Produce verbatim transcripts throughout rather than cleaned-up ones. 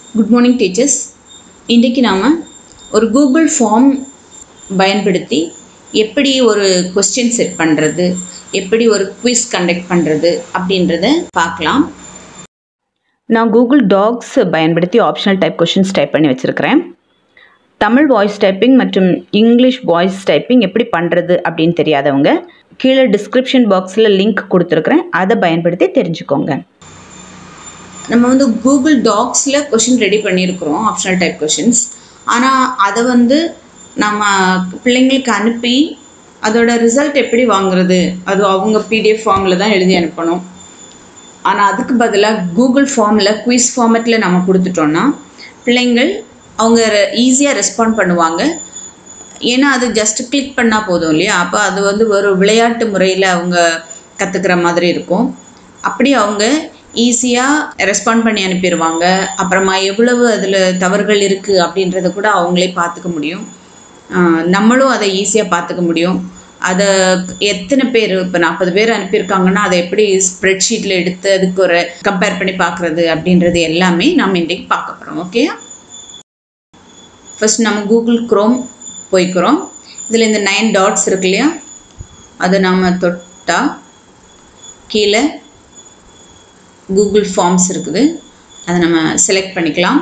Good morning teachers. இன்றைக்கு நாம ஒரு Google form பயன்படுத்தி எப்படி ஒரு question set பண்றது, எப்படி ஒரு quiz conduct பண்றது அப்படின்றத பார்க்கலாம். நான் Google Docs பயன்படுத்தி ஆப்ஷனல் டைப் क्वेश्चंस டைப் பண்ணி வச்சிருக்கிறேன். தமிழ் வாய்ஸ் டைப்பிங் மற்றும் இங்கிலீஷ் வாய்ஸ் டைப்பிங் எப்படி பண்றது அப்படினு தெரியாதவங்க கீழே டிஸ்கிரிப்ஷன் பாக்ஸ்ல லிங்க் கொடுத்திருக்கிறேன். அதை பயன்படுத்தி தெரிஞ்சுக்கோங்க. நம்ம வந்து Google Docsல क्वेश्चन ரெடி பண்ணியிருக்கிறோம் ஆப்ஷனல் டைப் क्वेश्चंस. ஆனால் அதை வந்து நம்ம பிள்ளைங்களுக்கு அனுப்பி அதோட ரிசல்ட் எப்படி வாங்குறது, அது அவங்க பிடிஎஃப் ஃபார்மில் தான் எழுதி அனுப்பணும். ஆனால் அதுக்கு பதிலாக கூகுள் ஃபார்மில் குவிஸ் ஃபார்மேட்டில் நம்ம கொடுத்துட்டோன்னா பிள்ளைங்கள் அவங்க ஈஸியாக ரெஸ்பாண்ட் பண்ணுவாங்க. ஏன்னா அது ஜஸ்ட் கிளிக் பண்ணால் போதும் இல்லையா. அப்போ அது வந்து ஒரு விளையாட்டு முறையில் அவங்க கற்றுக்கிற மாதிரி இருக்கும். அப்படி அவங்க ஈஸியாக ரெஸ்பாண்ட் பண்ணி அனுப்பிடுவாங்க. அப்புறமா எவ்வளவு அதில் தவறுகள் இருக்குது அப்படின்றத கூட அவங்களே பார்த்துக்க முடியும். நம்மளும் அதை ஈஸியாக பார்த்துக்க முடியும். அதை எத்தனை பேர் இப்போ நாற்பது பேர் அனுப்பியிருக்காங்கன்னா அதை எப்படி ஸ்ப்ரெட்ஷீட்டில் எடுத்து அதுக்கு ஒரு கம்பேர் பண்ணி பார்க்குறது அப்படின்றது எல்லாமே நம்ம இன்றைக்கு பார்க்க போகிறோம். ஓகே, ஃபர்ஸ்ட் நம்ம கூகுள் குரோம் போய்க்கிறோம். இதில் இந்த நைன் டாட்ஸ் இருக்கு இல்லையா, அதை நம்ம தொட்டால் கீழே கூகுள் ஃபார்ம்ஸ் இருக்குது. அதை நம்ம செலக்ட் பண்ணிக்கலாம்.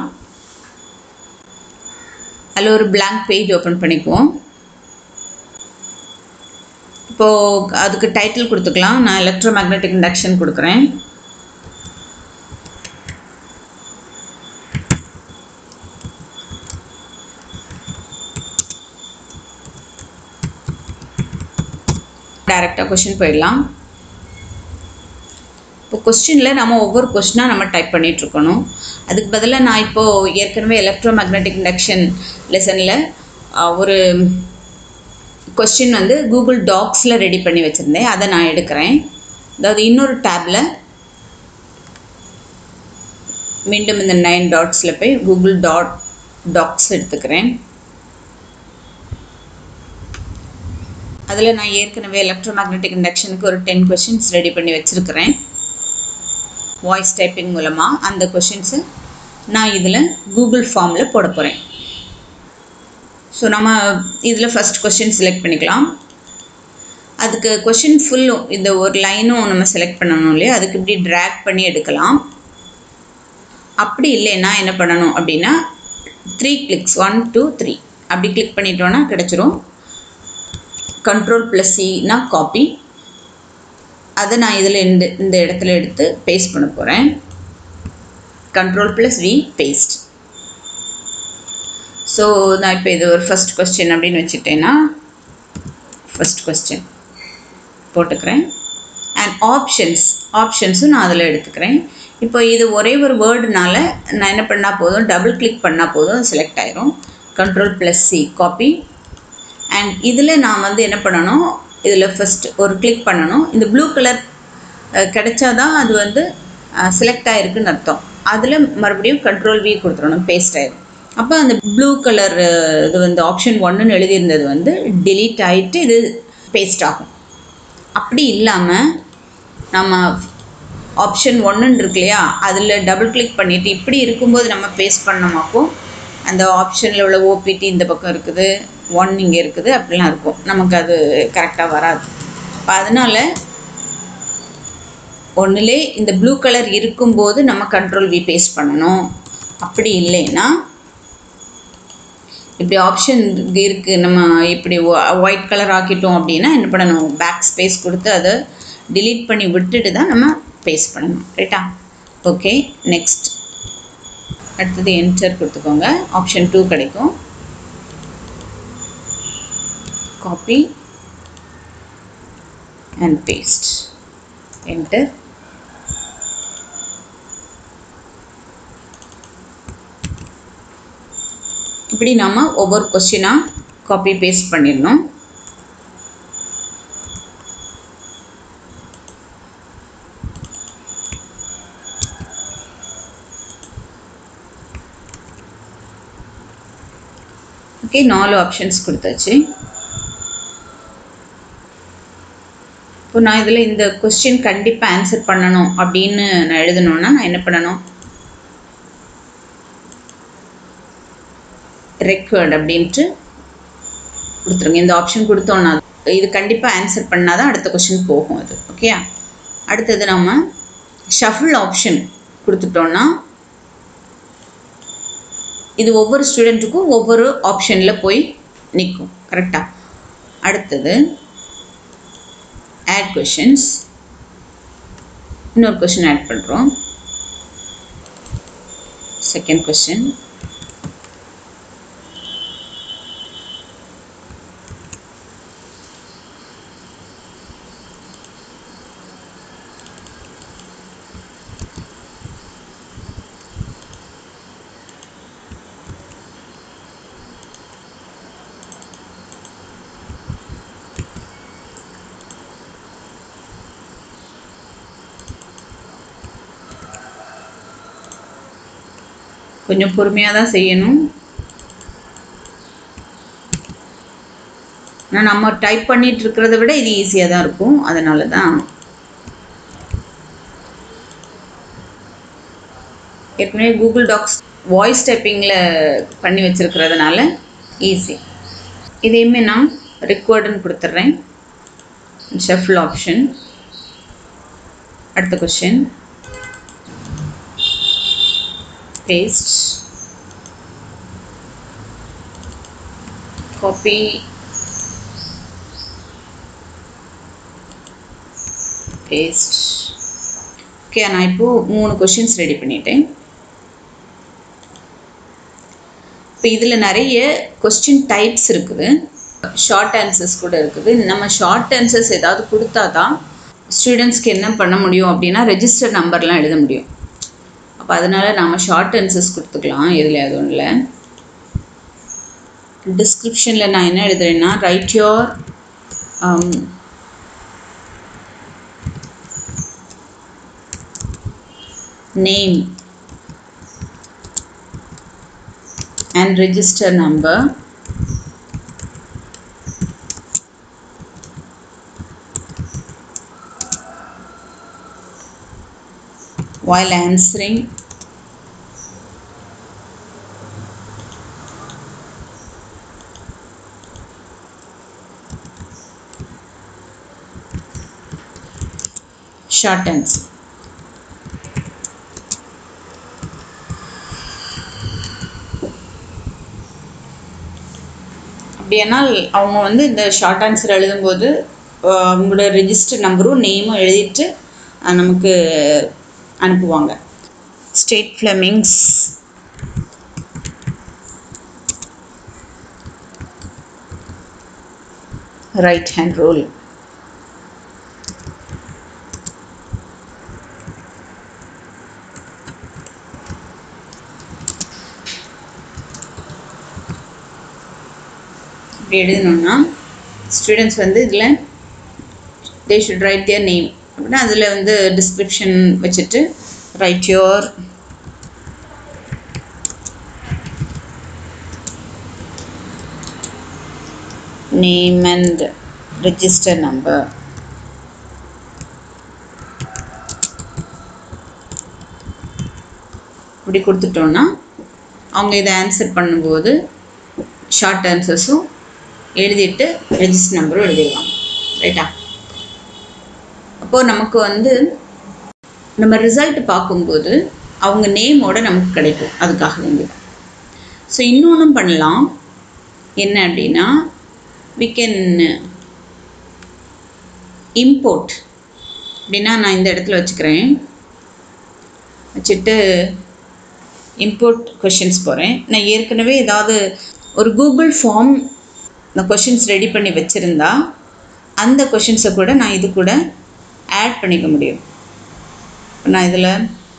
அதில் ஒரு blank பேஜ் ஓப்பன் பண்ணிக்குவோம். இப்போது அதுக்கு டைட்டில் கொடுத்துக்கலாம். நான் எலக்ட்ரோ மேக்னெட்டிக் இண்டக்ஷன் கொடுக்குறேன். டைரெக்டாக கொஸ்டின் போயிடலாம். இப்போ கொஸ்டினில் நம்ம ஒவ்வொரு கொஸ்டினாக நம்ம டைப் பண்ணிகிட்ருக்கணும். அதுக்கு பதிலாக நான் இப்போது ஏற்கனவே எலக்ட்ரோ மேக்னெட்டிக் இண்டக்ஷன் லெசனில் ஒரு கொஸ்டின் வந்து கூகுள் டாக்ஸில் ரெடி பண்ணி வச்சுருந்தேன். அதை நான் எடுக்கிறேன். அதாவது இன்னொரு டேப்பில் மீண்டும் இந்த நைன் டாட்ஸில் போய் கூகுள் டாட் டாக்ஸ் எடுத்துக்கிறேன். அதில் நான் ஏற்கனவே எலக்ட்ரோ மேக்னெட்டிக் இண்டக்ஷனுக்கு ஒரு டென் கொஸ்டின்ஸ் ரெடி பண்ணி வச்சுருக்கிறேன். வாய்ஸ் டைப்பிங் மூலமாக அந்த கொஷின்ஸை நான் இதில் கூகுள் ஃபார்மில் போட போகிறேன். ஸோ நம்ம இதில் ஃபஸ்ட் கொஷின் செலக்ட் பண்ணிக்கலாம். அதுக்கு கொஷின் ஃபுல்லும் இந்த ஒரு லைனும் நம்ம செலக்ட் பண்ணணும் இல்லையா, அதுக்கு இப்படி ட்ராக் பண்ணி எடுக்கலாம். அப்படி இல்லைன்னா என்ன பண்ணணும் அப்படின்னா three clicks one two three அப்படி கிளிக் பண்ணிட்டோன்னா கிடச்சிரும். கண்ட்ரோல் ப்ளஸ் சினா காப்பி. அதை நான் இதில் இந்த இந்த இடத்துல எடுத்து பேஸ்ட் பண்ண போகிறேன். Control plus V paste. So நான் இப்போ இது ஒரு ஃபஸ்ட் கொஸ்டின் அப்படின்னு வச்சுட்டேன்னா ஃபஸ்ட் கொஸ்டின் போட்டுக்கிறேன். அண்ட் ஆப்ஷன்ஸ் ஆப்ஷன்ஸும் நான் அதில் எடுத்துக்கிறேன். இப்போ இது ஒரே ஒரு வேர்டுனால நான் என்ன பண்ணால் போதும், டபுள் கிளிக் பண்ணால் போதும் செலக்ட் ஆயிரும். Control plus C copy. And இதில் நான் வந்து என்ன பண்ணணும், இதில் ஃபஸ்ட் ஒரு கிளிக் பண்ணணும். இந்த ப்ளூ கலர் கிடைச்சாதான் அது வந்து செலக்ட் ஆகிருக்குன்னு அர்த்தம். அதில் மறுபடியும் கண்ட்ரோல் வி கொடுத்துடணும், பேஸ்ட் ஆகிடும். அப்போ அந்த ப்ளூ கலர் இது வந்து ஆப்ஷன் ஒன்றுன்னு எழுதியிருந்தது வந்து டிலீட் ஆகிட்டு இது பேஸ்ட் ஆகும். அப்படி இல்லாமல் நம்ம ஆப்ஷன் ஒன்றுன்னு இருக்கு இல்லையா, அதில் டபுள் கிளிக் பண்ணிவிட்டு இப்படி இருக்கும்போது நம்ம பேஸ்ட் பண்ணோமாக்கோ அந்த ஆப்ஷனில் உள்ள ஓபிடி இந்த பக்கம் இருக்குது, ஒன் இங்கே இருக்குது, அப்படிலாம் இருக்கும். நமக்கு அது கரெக்டாக வராது. இப்போ அதனால் ஒன்றுலே இந்த ப்ளூ கலர் இருக்கும்போது நம்ம கண்ட்ரோல் வி பேஸ்ட் பண்ணணும். அப்படி இல்லைன்னா இப்படி ஆப்ஷன் இருக்குது, நம்ம இப்படி ஒயிட் கலர் ஆக்கிட்டோம் அப்படின்னா என்ன பண்ணணும், பேக் ஸ்பேஸ் கொடுத்து அதை டிலீட் பண்ணி விட்டுட்டு தான் நம்ம பேஸ்ட் பண்ணணும். ரைட்டா? Okay, next. அடுத்தது என்டர் கொடுத்துக்கோங்க. ஆப்ஷன் டூ கிடைக்கும். Copy and paste. என்டர். இப்படி நம்ம ஒவ்வொரு கொஸ்டினாக காப்பி பேஸ்ட் பண்ணிடணும். ஓகே, நாலு ஆப்ஷன்ஸ் கொடுத்தாச்சு. இப்போ நான் இதில் இந்த கொஸ்டின் கண்டிப்பாக ஆன்சர் பண்ணணும் அப்படின்னு நான் எழுதணுன்னா நான் என்ன பண்ணணும், ரெக்வயர்ட் அப்படின்ட்டு கொடுத்துருங்க. இந்த ஆப்ஷன் கொடுத்தோன்னா இது கண்டிப்பாக ஆன்சர் பண்ணால் தான் அடுத்த கொஷின் போகும் அது. ஓகே, அடுத்தது நம்ம ஷஃபிள் ஆப்ஷன் கொடுத்துட்டோன்னா இது ஒவ்வொரு ஸ்டூடெண்ட்டுக்கும் ஒவ்வொரு ஆப்ஷனில் போய் நிற்கும். கரெக்டாக? அடுத்தது ஆட் கொஷின்ஸ். இன்னொரு கொஷின் ஆட் பண்ணுறோம். Second question. கொஞ்சம் பொறுமையாக தான் செய்யணும். ஆனால் நம்ம டைப் பண்ணிட்டு இருக்கிறத விட இது ஈஸியாக தான் இருக்கும். அதனால தான் ஏற்கனவே கூகுள் டாக்ஸ் வாய்ஸ் டைப்பிங்கில் பண்ணி வச்சுருக்கிறதுனால ஈஸி. இதையுமே நான் ரெக்வயர்டுன்னு கொடுத்துட்றேன். Shuffle option. அடுத்த question. paste, copy, paste. Okay, நான் இப்போது மூணு கொஷின்ஸ் ரெடி பண்ணிட்டேன். இப்போ இதில் நிறைய கொஸ்டின் டைப்ஸ் இருக்குது. ஷார்ட் ஆன்சர்ஸ் கூட இருக்குது. நம்ம ஷார்ட் ஆன்சர்ஸ் ஏதாவது கொடுத்தா தான் ஸ்டூடெண்ட்ஸ்க்கு என்ன பண்ண முடியும் அப்படின்னா ரெஜிஸ்டர் நம்பர்லாம் எழுத முடியும். அப்போ அதனால் நாம் ஷார்ட் ஆன்சர்ஸ் கொடுத்துக்கலாம். இதில் அது ஒன்றும் இல்லை. டிஸ்கிரிப்ஷனில் நான் என்ன எழுதுறேன்னா write your name and register number while answering short answer. அப்படியானால் அவங்க வந்து இந்த ஷார்ட் ஆன்சர் எழுதும்போது அவங்களோட ரெஜிஸ்டர் நம்பரும் நேமும் எழுதிட்டு நமக்கு அனுப்புவாங்க. State Fleming's right hand rule. இப்படி எழுதணும்னா ஸ்டூடெண்ட்ஸ் வந்து இதில் they should write their name அப்படின்னா அதில் வந்து டிஸ்கிரிப்ஷன் வச்சுட்டு write your name and register number. இப்படி கொடுத்துட்டோன்னா அவங்க இதை ஆன்சர் பண்ணும்போது ஷார்ட் ஆன்சர்ஸும் எழுதிட்டு ரெஜிஸ்டர் நம்பரும் எழுதிடுவாங்க. ரைட்டா? அப்போது நமக்கு வந்து நம்ம ரிசல்ட் பார்க்கும்போது அவங்க நேமோட நமக்கு கிடைக்கும். அதுக்காக வேண்டியது. ஸோ இன்னொன்றும் பண்ணலாம். என்ன அப்படின்னா we can import. அப்படின்னா நான் இந்த இடத்துல வச்சுக்கிறேன். வச்சுட்டு இம்போர்ட் கொஷின்ஸ் போகிறேன். நான் ஏற்கனவே ஏதாவது ஒரு கூகுள் ஃபார்ம் நான் கொஷின்ஸ் ரெடி பண்ணி வச்சுருந்தா அந்த கொஷின்ஸை கூட நான் இது கூட ஆட் பண்ணிக்க முடியும். நான் இதில்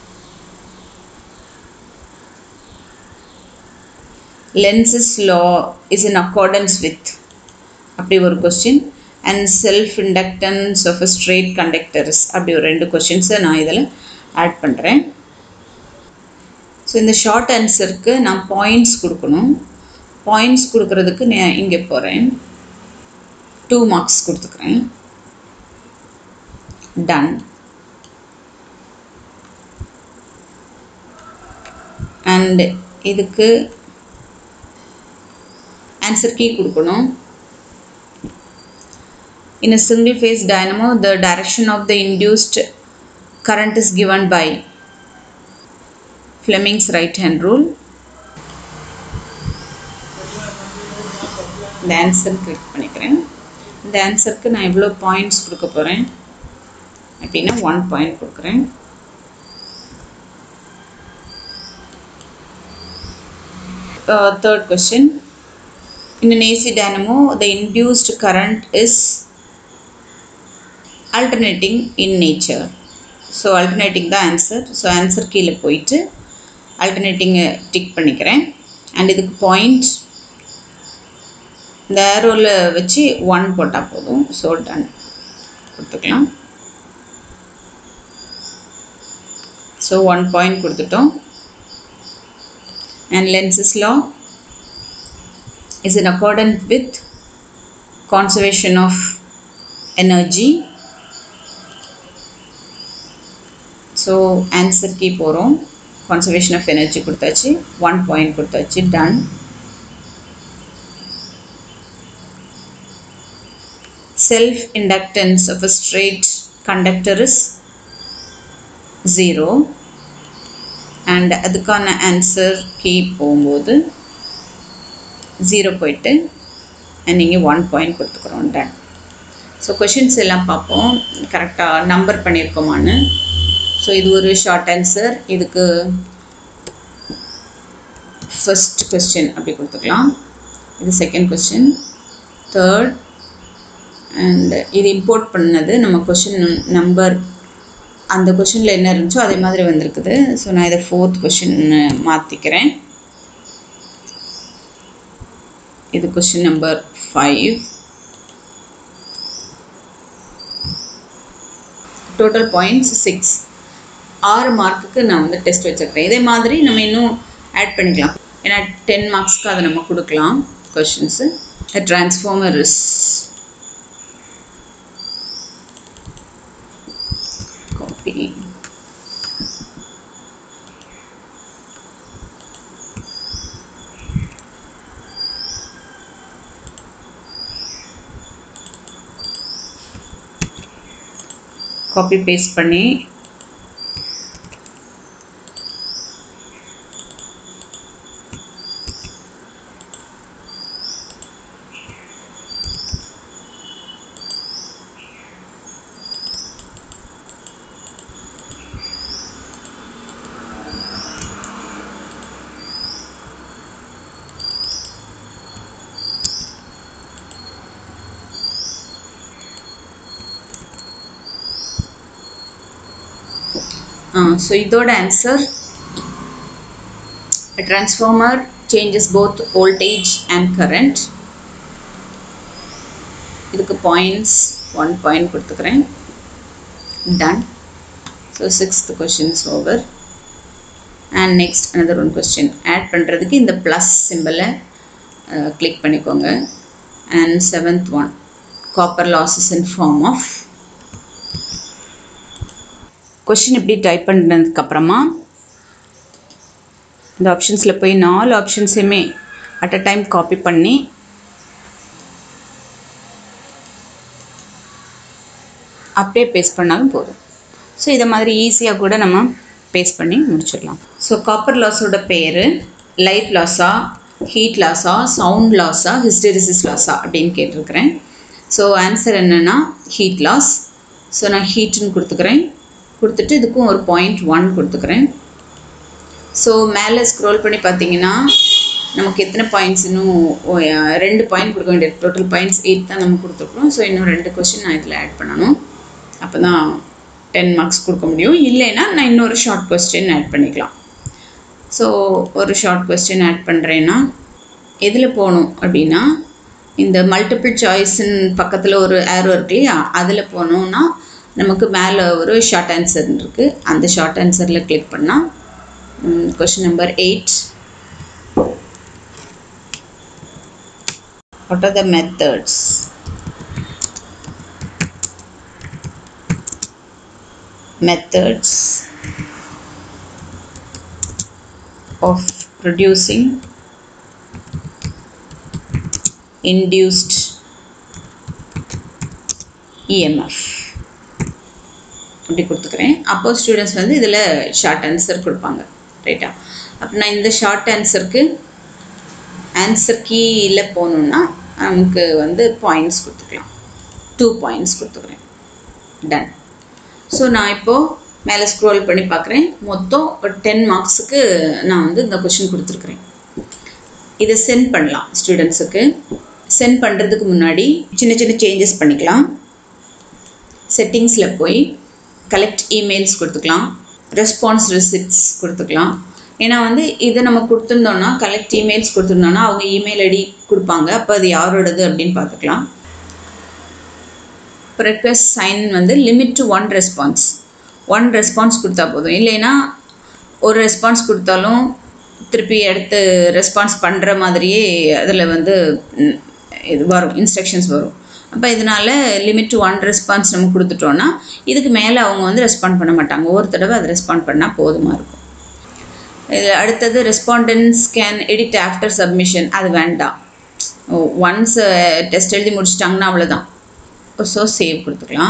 lenses law is in accordance with அப்படி ஒரு question and self inductance of a straight conductors அப்படி ஒரு ரெண்டு கொஷின்ஸை நான் இதில் ஆட் பண்ணுறேன். ஸோ இந்த ஷார்ட் ஆன்சருக்கு நான் பாயிண்ட்ஸ் கொடுக்கணும். பாயிண்ட்ஸ் கொடுக்கறதுக்கு நான் இங்கே போகிறேன். டூ மார்க்ஸ் கொடுத்துக்கிறேன். டன். அண்ட் இதுக்கு answer key கொடுக்கணும். In a single phase dynamo, the direction of the induced current is given by Fleming's right hand rule. The answer click பண்ணிக்கிறேன். இந்த ஆன்சருக்கு நான் இவ்வளோ பாயிண்ட்ஸ் கொடுக்க போகிறேன் அப்படின்னா ஒன் பாயிண்ட் கொடுக்குறேன். Uh, third question. In an A C dynamo, the induced current is alternating in nature. So alternating the answer. So answer கீழே போயிட்டு alternating டிக் பண்ணிக்கிறேன். அண்ட் இதுக்கு பாயிண்ட் இந்த ஏரோவில் வச்சு ஒன் போட்டால் போதும். ஸோ டன் கொடுத்துக்கலாம். ஸோ ஒன் பாயிண்ட் கொடுத்துட்டோம். And Lenz's law is in accordance with conservation of energy. So answer key போகிறோம். conservation of energy கொடுத்தாச்சு. one point கொடுத்தாச்சு. done. Self inductance of a straight conductor is zero. And அதுக்கான answer key போகும்போது zero போயிட்டு and நீங்கள் one point கொடுத்துக்கிறோம். Done. So questions எல்லாம் பார்ப்போம் கரெக்டாக நம்பர் பண்ணியிருக்கோமான்னு. ஸோ இது ஒரு ஷார்ட் ஆன்சர். இதுக்கு ஃபர்ஸ்ட் கொஸ்டின் அப்படி கொடுத்துக்கலாம். இது செகண்ட் கொஸ்டின், தேர்ட், அண்ட் இது இம்போர்ட் பண்ணது நம்ம கொஷின் நம்பர் அந்த கொஷினில் என்ன இருந்துச்சோ அதே மாதிரி வந்திருக்குது. ஸோ நான் இதை ஃபோர்த் கொஷின் மாற்றிக்கிறேன். இது question number five. Total points six. ஆறு மார்க்குக்கு நான் வந்து டெஸ்ட் வச்சுருக்கிறேன். இதே மாதிரி நம்ம இன்னும் ஆட் பண்ணிக்கலாம். ஏன்னா டென் மார்க்ஸ்க்கு அதை நம்ம கொடுக்கலாம் questions. Transformer is copy. copy paste பண்ணி Uh, so இதோட answer, a transformer changes both voltage and current. இதுக்கு பாயிண்ட்ஸ் ஒன் பாயிண்ட் கொடுத்துக்கிறேன். Done. So sixth questions over. And next another one question add பண்ணுறதுக்கு இந்த plus சிம்பிளை click பண்ணிக்கோங்க. And seventh one, copper losses in form of. Question இப்படி type பண்ணதுக்கப்புறமா இந்த ஆப்ஷன்ஸில் போய் நாலு ஆப்ஷன்ஸையுமே அட் அ டைம் காப்பி பண்ணி அப்படியே பேஸ்ட் பண்ணாலும் போதும். ஸோ இதை மாதிரி ஈஸியாக கூட நம்ம பேஸ்ட் பண்ணி முடிச்சிடலாம். ஸோ காப்பர் லாஸோட பேர் லைட் லாஸா, ஹீட் லாஸா, சவுண்ட் லாஸா, ஹிஸ்டெரிசிஸ் லாஸா அப்படின்னு கேட்டிருக்கிறேன். ஸோ ஆன்சர் என்னென்னா ஹீட் லாஸ். ஸோ நான் ஹீட்டுன்னு கொடுத்துக்கிறேன். கொடுத்துட்டு இதுக்கும் ஒரு பாயிண்ட் ஒன் கொடுத்துக்கிறேன். ஸோ மேலே ஸ்க்ரோல் பண்ணி பார்த்தீங்கன்னா நமக்கு எத்தனை பாயிண்ட்ஸ் இன்னும் ரெண்டு பாயிண்ட் கொடுக்க வேண்டியது. டோட்டல் பாயிண்ட்ஸ் எயிட் தான் நம்ம கொடுத்துருக்குறோம். ஸோ இன்னும் ரெண்டு கொஸ்டின் நான் இதில் ஆட் பண்ணணும். அப்போ தான் டென் மார்க்ஸ் கொடுக்க முடியும். இல்லைன்னா நான் இன்னொரு ஷார்ட் கொஸ்டின் ஆட் பண்ணிக்கலாம். ஸோ ஒரு ஷார்ட் கொஸ்டின் ஆட் பண்ணுறேன்னா எதில் போகணும் அப்படின்னா இந்த மல்டிபிள் சாய்ஸின் பக்கத்தில் ஒரு ஏரோ இருக்கு இல்லையா, அதில் போனோம்னா நமக்கு மேலே ஒரு ஷார்ட் ஆன்சர் இருக்குது. அந்த ஷார்ட் ஆன்சரில் கிளிக் பண்ணால் question number eight, what are the methods methods of producing induced E M F அப்படி கொடுத்துக்கிறேன். அப்போ ஸ்டூடெண்ட்ஸ் வந்து இதில் ஷார்ட் ஆன்சர் கொடுப்பாங்க. ரைட்டா? அப்போ நான் இந்த ஷார்ட் ஆன்சருக்கு ஆன்சர் கீயில் போகணுன்னா நமக்கு வந்து பாயிண்ட்ஸ் கொடுத்துக்கலாம். டூ பாயிண்ட்ஸ் கொடுத்துக்கிறேன். டன். ஸோ நான் இப்போது மேலே ஸ்க்ரோல் பண்ணி பார்க்குறேன். மொத்தம் ஒரு டென் மார்க்ஸுக்கு நான் வந்து இந்த கொஷின் கொடுத்துருக்குறேன். இதை சென்ட் பண்ணலாம் ஸ்டூடெண்ட்ஸுக்கு. சென்ட் பண்ணுறதுக்கு முன்னாடி சின்ன சின்ன சேஞ்சஸ் பண்ணிக்கலாம். செட்டிங்ஸில் போய் கலெக்ட் இமெயில்ஸ் கொடுத்துக்கலாம். ரெஸ்பான்ஸ் ரிசிப்ட்ஸ் கொடுத்துக்கலாம். ஏன்னா வந்து இதை நம்ம கொடுத்துருந்தோன்னா கலெக்ட் இமெயில்ஸ் கொடுத்துருந்தோன்னா அவங்க இமெயில் ஐடி கொடுப்பாங்க. அப்போ அது யாரோடது அப்படின்னு பார்த்துக்கலாம். இப்போ ரெக்வெஸ்ட் சைன் வந்து limit to one response one response கொடுத்தா போதும். இல்லைன்னா ஒரு ரெஸ்பான்ஸ் கொடுத்தாலும் திருப்பி எடுத்து ரெஸ்பான்ஸ் பண்ணுற மாதிரியே அதில் வந்து இது வரும், இன்ஸ்ட்ரக்ஷன்ஸ் வரும். அப்போ இதனால் லிமிட் டு ஒன் ரெஸ்பான்ஸ் நம்ம கொடுத்துட்டோன்னா இதுக்கு மேலே அவங்க வந்து ரெஸ்பாண்ட் பண்ண மாட்டாங்க. ஒரு தடவை அதை ரெஸ்பாண்ட் பண்ணால் போதுமாக இருக்கும். இது அடுத்தது respondents can edit after submission. அது வேண்டாம். ஒன்ஸ் டெஸ்ட் எழுதி முடிச்சிட்டாங்கன்னா அவ்வளோதான். ஸோ சேவ் கொடுத்துக்கலாம்.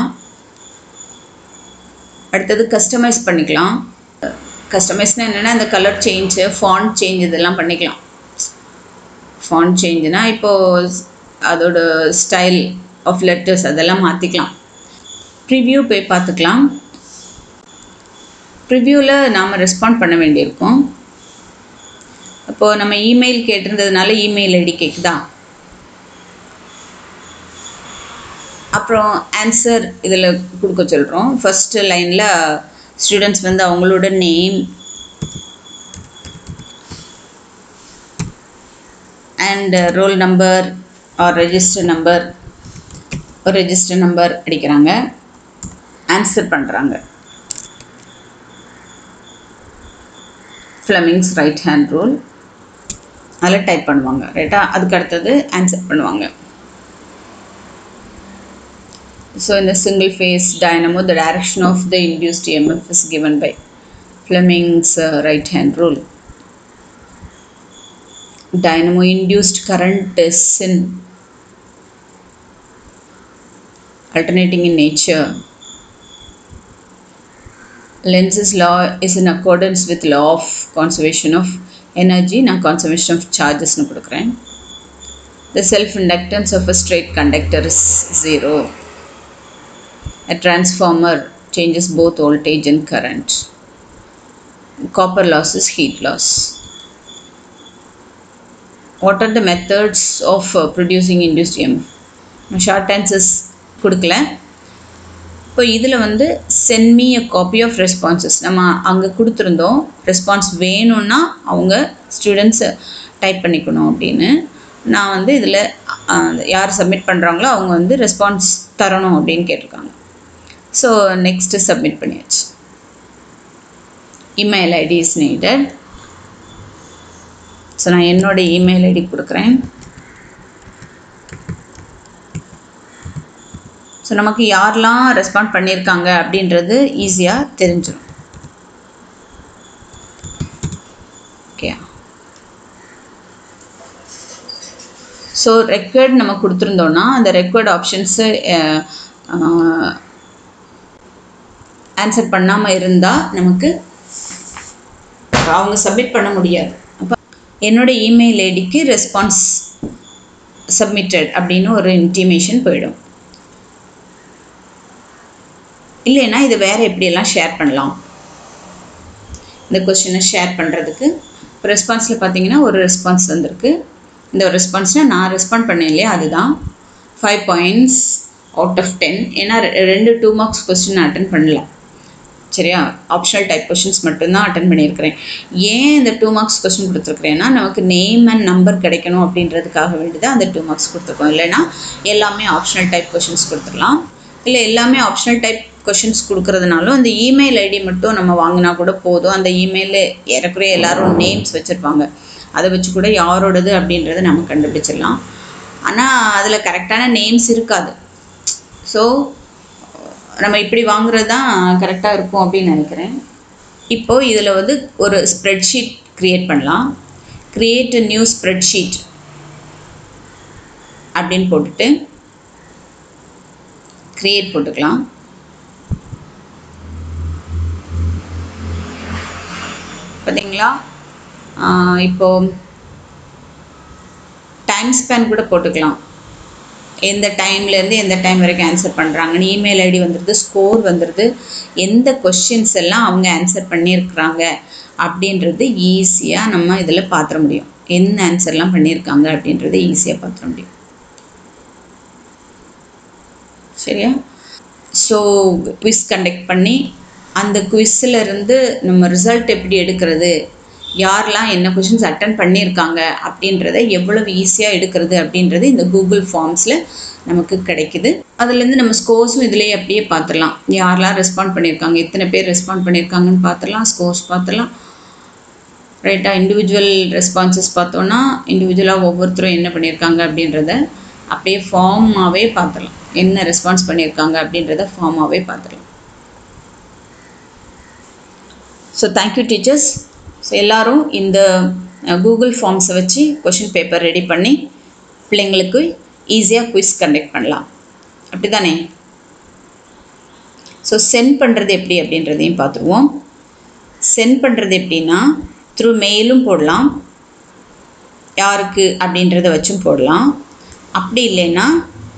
அடுத்தது கஸ்டமைஸ் பண்ணிக்கலாம். கஸ்டமைஸ்னால் என்னென்னா இந்த கலர் சேஞ்சு, ஃபாண்ட் சேஞ்ச் இதெல்லாம் பண்ணிக்கலாம். ஃபாண்ட் சேஞ்சுனா இப்போது அதோட ஸ்டைல் ஆஃப் லெட்டர்ஸ் அதெல்லாம் மாற்றிக்கலாம். ப்ரிவ்யூ போய் பார்த்துக்கலாம். ப்ரிவ்யூவில் நாம் ரெஸ்பாண்ட் பண்ண வேண்டியிருக்கும். அப்போது நம்ம இமெயில் கேட்டிருந்ததுனால இமெயில் ஐடி கேட்குதா. அப்புறம் ஆன்சர் இதில் கொடுக்க சொல்கிறோம். ஃபஸ்ட்டு லைனில் ஸ்டூடெண்ட்ஸ் வந்து அவங்களோட name and roll number or register number ஒரு ரெஜிஸ்டர் நம்பர் அடிக்கிறாங்க. ஆன்சர் பண்ணுறாங்க. ஃப்ளெமிங்ஸ் ரைட் ஹேண்ட் ரூல் அதில் டைப் பண்ணுவாங்க. ரைட்டா? அதுக்கு அடுத்தது ஆன்சர் பண்ணுவாங்க. So in the single phase dynamo, the direction of the induced E M F is given by Fleming's uh, right hand rule. Dynamo induced current is in alternating in nature. Lenz's law is in accordance with law of conservation of energy. Na conservation of charges nu kudukren. The self inductance of a straight conductor is zero. A transformer changes both voltage and current. Copper loss is heat loss. What are the methods of uh, producing induced E M F? Short answers கொடுக்கல. இப்போ இதில் வந்து send me a copy of responses நம்ம அங்கே கொடுத்துருந்தோம். Response வேணும்னா அவங்க students type பண்ணிக்கணும் அப்படின்னு. நான் வந்து இதில் யார் சப்மிட் பண்ணுறாங்களோ அவங்க வந்து ரெஸ்பான்ஸ் தரணும் அப்படின்னு கேட்டிருக்காங்க. ஸோ நெக்ஸ்ட்டு சப்மிட் பண்ணியாச்சு. Email ID is needed. So நான் என்னோடய இமெயில் ஐடி கொடுக்குறேன். ஸோ நமக்கு யாரெல்லாம் ரெஸ்பாண்ட் பண்ணியிருக்காங்க அப்படின்றது ஈஸியாக தெரிஞ்சிடும். ஓகே. ஸோ ரெக்கார்ட் நம்ம கொடுத்துருந்தோன்னா அந்த ரெக்கார்ட் ஆப்ஷன்ஸு ஆன்சர் பண்ணாமல் இருந்தால் நமக்கு அவங்க சப்மிட் பண்ண முடியாது. அப்போ என்னோடய இமெயில் ஐடிக்கு ரெஸ்பான்ஸ் சப்மிட்டட் அப்படின்னு ஒரு இன்டிமேஷன் போயிடும். இல்லைன்னா இதை வேறு எப்படியெல்லாம் ஷேர் பண்ணலாம். இந்த கொஸ்டினை ஷேர் பண்ணுறதுக்கு இப்போ ரெஸ்பான்ஸில் பார்த்தீங்கன்னா ஒரு ரெஸ்பான்ஸ் வந்திருக்கு. இந்த ஒரு ரெஸ்பான்ஸ்னால் நான் ரெஸ்பாண்ட் பண்ணேன் இல்லையா, அதுதான் five points out of ten. ஏன்னா ரெண்டு டூ மார்க்ஸ் கொஸ்டின் அட்டன் பண்ணலாம். சரியா? ஆப்ஷனல் டைப் கொஷின்ஸ் மட்டும்தான் அட்டன் பண்ணியிருக்கிறேன். ஏன் இந்த டூ மார்க்ஸ் கொஸ்டின் கொடுத்துருக்குறேன்னா நமக்கு நேம் அண்ட் நம்பர் கிடைக்கணும் அப்படின்றதுக்காக வேண்டி தான் அந்த டூ மார்க்ஸ் கொடுத்துருக்கோம். இல்லைன்னா எல்லாமே ஆப்ஷனல் டைப் கொஷின்ஸ் கொடுத்துக்கலாம். இல்லை எல்லாமே ஆப்ஷனல் டைப் கொஷின்ஸ் கொடுக்குறதுனாலும் அந்த இமெயில் ஐடி மட்டும் நம்ம வாங்கினா கூட போதும். அந்த இமெயிலில் ஏறக்குறைய எல்லோரும் நேம்ஸ் வச்சுருப்பாங்க. அதை வச்சு கூட யாரோடது அப்படின்றத நம்ம கண்டுபிடிச்சிடலாம். ஆனால் அதில் கரெக்டான நேம்ஸ் இருக்காது. ஸோ நம்ம இப்படி வாங்குறது தான் கரெக்டாக இருக்கும் அப்படின்னு நினைக்கிறேன். இப்போது இதில் வந்து ஒரு ஸ்ப்ரெட்ஷீட் க்ரியேட் பண்ணலாம். Create a new spreadsheet. அப்படின்னு போட்டுட்டு கிரியேட் போட்டுக்கலாம். பார்த்தீங்களா, இப்போது டைம் ஸ்பேன் கூட போட்டுக்கலாம். எந்த டைம்லேருந்து எந்த டைம் வரைக்கும் ஆன்சர் பண்ணுறாங்கன்னு இமெயில் ஐடி வந்துடுது, ஸ்கோர் வந்துடுது, எந்த கொஸ்டின்ஸ் எல்லாம் அவங்க ஆன்சர் பண்ணியிருக்கிறாங்க அப்படின்றது ஈஸியாக நம்ம இதில் பார்த்துட முடியும். என்ன ஆன்சர்லாம் பண்ணியிருக்காங்க அப்படின்றத ஈஸியாக பார்த்துட முடியும். சரியா? ஸோ குவிஸ் கண்டக்ட் பண்ணி அந்த குவிஸில் இருந்து நம்ம ரிசல்ட் எப்படி எடுக்கிறது, யாரெல்லாம் என்ன கொஷின்ஸ் அட்டன் பண்ணியிருக்காங்க அப்படின்றத எவ்வளவு ஈஸியாக எடுக்கிறது அப்படின்றது இந்த கூகுள் ஃபார்ம்ஸில் நமக்கு கிடைக்குது. அதுலேருந்து நம்ம ஸ்கோர்ஸும் இதிலேயே அப்படியே பார்த்துடலாம். யாரெல்லாம் ரெஸ்பாண்ட் பண்ணியிருக்காங்க, எத்தனை பேர் ரெஸ்பாண்ட் பண்ணியிருக்காங்கன்னு பார்த்துடலாம், ஸ்கோர்ஸ் பார்த்துடலாம். ரைட்டாக இண்டிவிஜுவல் ரெஸ்பான்சஸ் பார்த்தோன்னா இண்டிவிஜுவலாக ஒவ்வொருத்தரும் என்ன பண்ணியிருக்காங்க அப்படின்றத அப்படியே ஃபார்மாகவே பார்த்துடலாம். என்ன ரெஸ்பான்ஸ் பண்ணியிருக்காங்க அப்படின்றத ஃபார்மாகவே பார்த்துடலாம். So thank you teachers. ஸோ எல்லோரும் இந்த கூகுள் ஃபார்ம்ஸை வச்சு கொஷின் பேப்பர் ரெடி பண்ணி பிள்ளைங்களுக்கு ஈஸியாக குவிஸ் கண்டக்ட் பண்ணலாம். அப்படி தானே? ஸோ சென்ட் பண்ணுறது எப்படி அப்படின்றதையும் பார்த்துருவோம். சென்ட் பண்ணுறது எப்படின்னா த்ரூ மெயிலும் போடலாம், யாருக்கு அப்படின்றத வச்சும் போடலாம். அப்படி இல்லைன்னா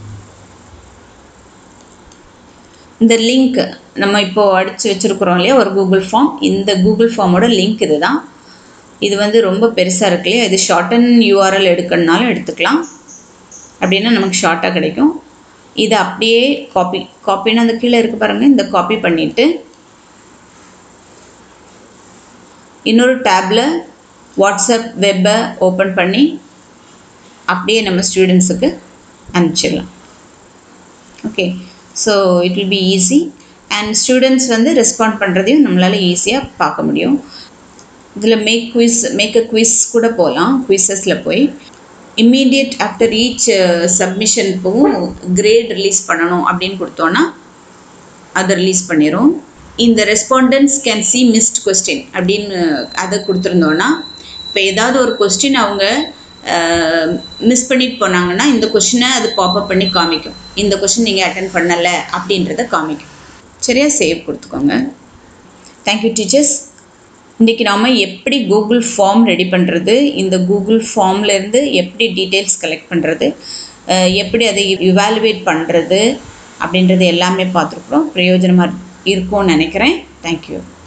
இந்த லிங்க் நம்ம இப்போது அடித்து வச்சுருக்குறோம் இல்லையா ஒரு கூகுள் ஃபார்ம், இந்த கூகுள் ஃபார்மோட லிங்க் இது தான். இது வந்து ரொம்ப பெருசாக இருக்கு இல்லையா, இது ஷார்டன் யூஆர்எல் எடுக்கணுனாலும் எடுத்துக்கலாம். அப்படின்னா நமக்கு ஷார்ட்டாக கிடைக்கும். இதை அப்படியே காப்பி காப்பின்னு அந்த கீழே இருக்குது பாருங்கள், இந்த காப்பி பண்ணிவிட்டு இன்னொரு டேப்பில் வாட்ஸ்அப் வெப்பை ஓப்பன் பண்ணி அப்படியே நம்ம ஸ்டூடெண்ட்ஸுக்கு அனுப்பிச்சிடலாம். Okay, so it will be easy and students வந்து ரெஸ்பாண்ட் பண்ணுறதையும் நம்மளால் ஈஸியாக பார்க்க முடியும். இதில் make quiz make a quiz கூட போகலாம். குவிஸஸில் போய் இம்மீடியட் ஆஃப்டர் ஈச் சப்மிஷனுக்கும் கிரேட் ரிலீஸ் பண்ணணும் அப்படின்னு கொடுத்தோன்னா அதை ரிலீஸ் பண்ணிடும். இந்த respondents can see missed question அப்படின்னு அதை கொடுத்துருந்தோன்னா, இப்போ ஏதாவது ஒரு கொஸ்டின் அவங்க மிஸ் பண்ணிட்டு போனாங்கன்னா இந்த கொஷினை அது பாப்அப் பண்ணி காமிக்கும். இந்த கொஷின் நீங்கள் அட்டன் பண்ணலை அப்படின்றத காமிக்கும். சரியா? சேவ் கொடுத்துக்கோங்க. Thank you teachers. இன்றைக்கி நாம் எப்படி கூகுள் ஃபார்ம் ரெடி பண்ணுறது, இந்த கூகுள் ஃபார்ம்லேருந்து எப்படி டீட்டெயில்ஸ் கலெக்ட் பண்ணுறது, எப்படி அதை இவாலுவேட் பண்ணுறது அப்படின்றது எல்லாமே பார்த்துருக்குறோம். பிரயோஜனமாக இருக்கும்னு நினைக்கிறேன். தேங்க்யூ.